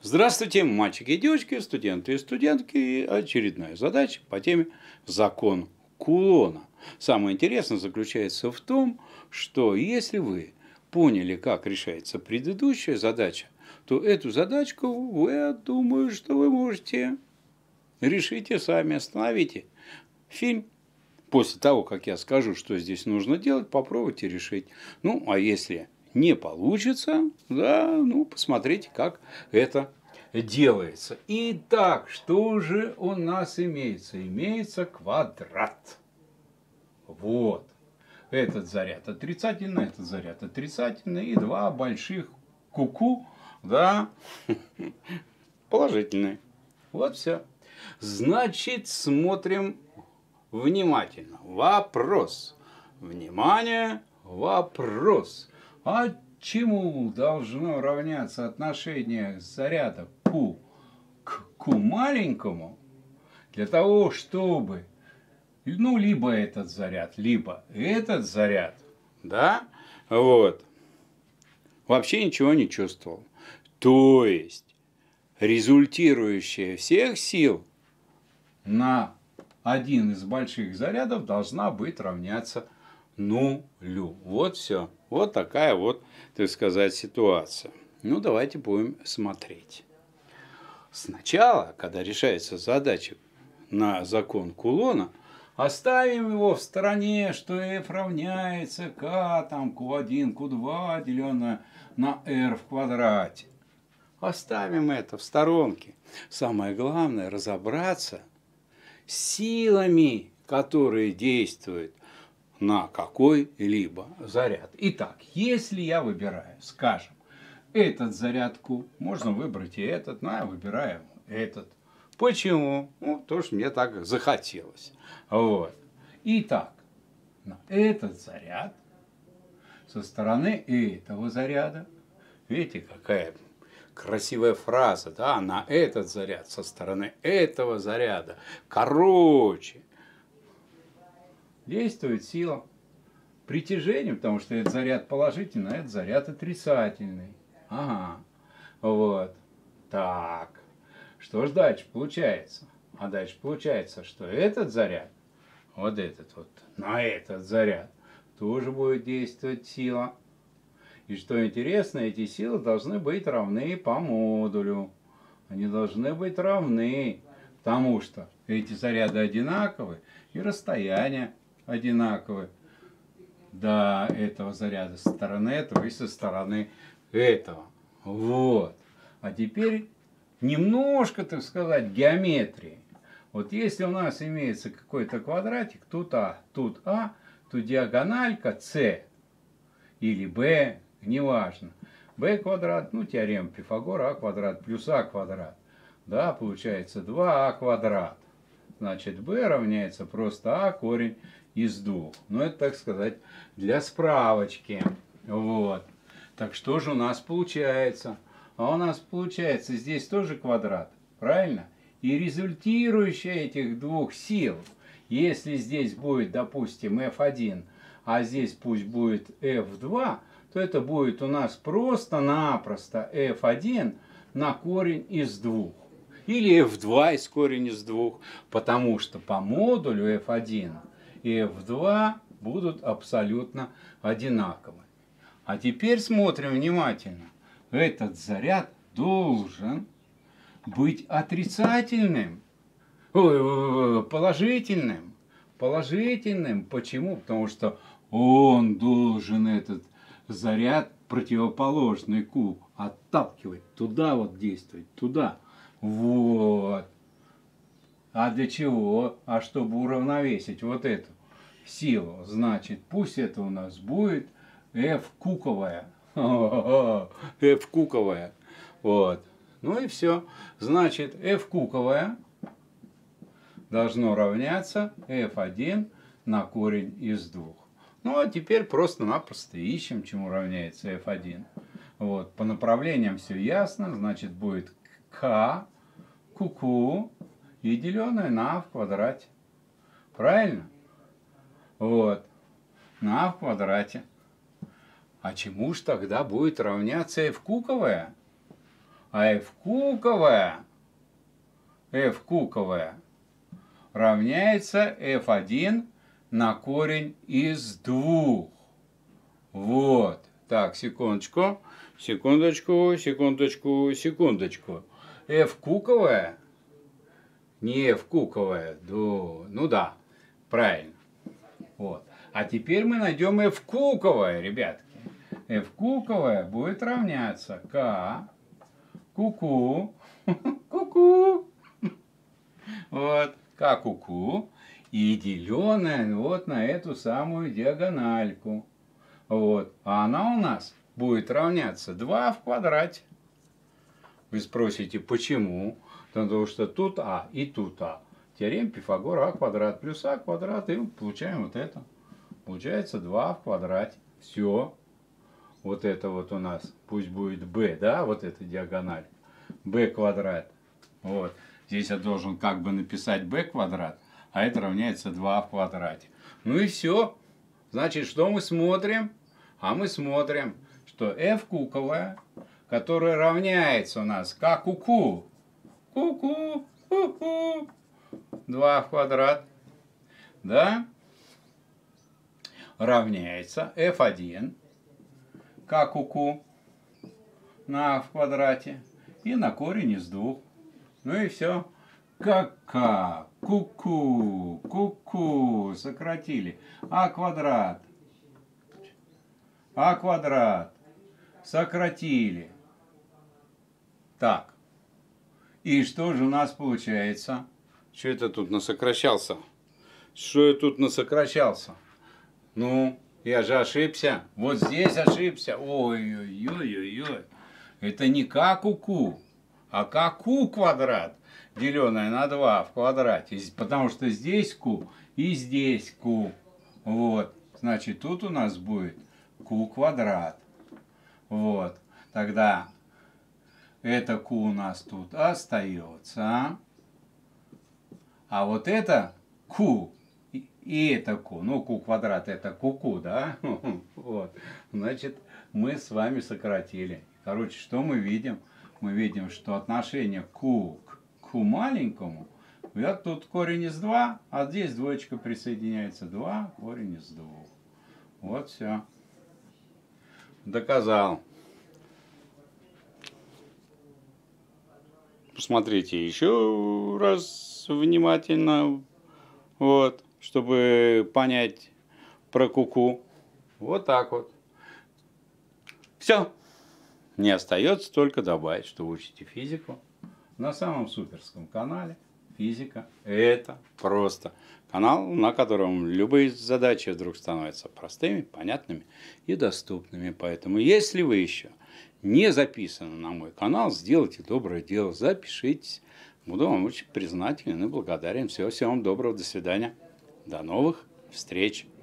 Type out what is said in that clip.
Здравствуйте, мальчики и девочки, студенты и студентки. Очередная задача по теме «Закон Кулона». Самое интересное заключается в том, что если вы поняли, как решается предыдущая задача, то эту задачку, я думаю, что вы можете решить и сами. Остановите фильм. После того, как я скажу, что здесь нужно делать, попробуйте решить. Ну, а если не получится, да, посмотрите, как это делается. Итак, что же у нас имеется? Имеется квадрат. Вот. Этот заряд отрицательный, этот заряд отрицательный. И два больших куку, да, положительные. Вот все. Значит, смотрим внимательно. Вопрос. Внимание, вопрос. А чему должно равняться отношение заряда Q к Q маленькому для того, чтобы, либо этот заряд, да, вот, вообще ничего не чувствовал. То есть, результирующая всех сил на один из больших зарядов должна быть равняться нулю. Вот все. Вот такая вот, так сказать, ситуация. Ну, давайте будем смотреть. Сначала, когда решается задача на закон Кулона, оставим его в стороне, что f равняется k, там, q1, q2, деленное на r в квадрате. Оставим это в сторонке. Самое главное разобраться с силами, которые действуют на какой-либо заряд. Итак, если я выбираю, скажем, этот заряд Q, можно выбрать и этот, но я выбираю этот. Почему? Ну, потому что мне так захотелось. Вот. Итак, на этот заряд со стороны этого заряда, видите, какая красивая фраза, да, на этот заряд со стороны этого заряда. Короче, действует сила притяжения, потому что этот заряд положительный, а этот заряд отрицательный. Ага, вот. Так, что ж дальше получается? А дальше получается, что этот заряд, вот этот вот, на этот заряд тоже будет действовать сила. И что интересно, эти силы должны быть равны по модулю. Они должны быть равны, потому что эти заряды одинаковы и расстояние одинаковы до этого заряда со стороны этого и со стороны этого. Вот. А теперь немножко, так сказать, геометрии. Вот если у нас имеется какой-то квадратик, тут А, то диагональка С или Б, неважно. b квадрат, теорема Пифагора, а квадрат плюс а квадрат. Да, получается 2а квадрат. Значит, b равняется просто а корень из 2. Ну, это, так сказать, для справочки. Вот. Так что же у нас получается? А у нас получается здесь тоже квадрат, правильно? И результирующая этих двух сил, если здесь будет, допустим, f1, а здесь пусть будет f2, то это будет у нас просто-напросто f1 на корень из 2. Или f2 из корень из 2, потому что по модулю f1 и f2 будут абсолютно одинаковы. А теперь смотрим внимательно. Этот заряд должен быть отрицательным, положительным. Положительным. Почему? Потому что он должен этот заряд противоположный Q отталкивать. Туда вот действовать. Туда. Вот. А для чего? А чтобы уравновесить вот эту силу. Значит, пусть это у нас будет F куковая. F куковая. Вот. Ну и все. Значит, F куковая должно равняться f1 на корень из 2. Ну, а теперь просто-напросто ищем, чему равняется f1. Вот. По направлениям все ясно. Значит, будет k, qq и деленное на а в квадрате. Правильно? Вот. На а в квадрате. А чему ж тогда будет равняться f куковая? А f куковая равняется f1 на корень из 2. Вот. Так, секундочку. F куковая, не f куковая, ну да, правильно. Вот. А теперь мы найдем f куковая, ребятки. F куковая будет равняться k куку. Вот, k куку. И деленная вот на эту самую диагональку. Вот. А она у нас будет равняться 2 в квадрате. Вы спросите, почему? Потому что тут а и тут а. Теорема Пифагора а квадрат плюс а квадрат. И мы получаем вот это. Получается 2 в квадрате. Все. Вот это вот у нас. Пусть будет b, да? Вот эта диагональ. b квадрат. Вот. Здесь я должен как бы написать b квадрат. А это равняется 2 в квадрате. Ну и все. Значит, что мы смотрим? А мы смотрим, что f куковая, которая равняется у нас k куку. 2 в квадрат. Да? Равняется f1 k куку на а в квадрате и на корень из 2. Ну и все. К, куку, сократили. А квадрат, сократили. Так. И что же у нас получается? Что это тут насокращался? Что я тут насокращался? Ну, я же ошибся. Вот здесь ошибся. Ой-ой-ой-ой-ой. Это не к куку, а к ку квадрат, деленное на 2 в квадрате. Потому что здесь q и здесь q. Вот. Значит, тут у нас будет q квадрат. Вот. Тогда это q у нас тут остается. А вот это q и это q. Ну, q квадрат это q, да? Вот. Значит, мы с вами сократили. Короче, что мы видим? Мы видим, что отношение q к маленькому, вот тут корень из 2, а здесь двоечка присоединяется. 2 корень из 2. Вот все. Доказал. Посмотрите еще раз внимательно, вот, чтобы понять про куку. Вот так вот. Все. Не остается только добавить, что вы учите физику на самом суперском канале «Физика – это просто». Канал, на котором любые задачи вдруг становятся простыми, понятными и доступными. Поэтому, если вы еще не записаны на мой канал, сделайте доброе дело, запишитесь. Буду вам очень признателен и благодарен. Всего вам доброго, до свидания. До новых встреч.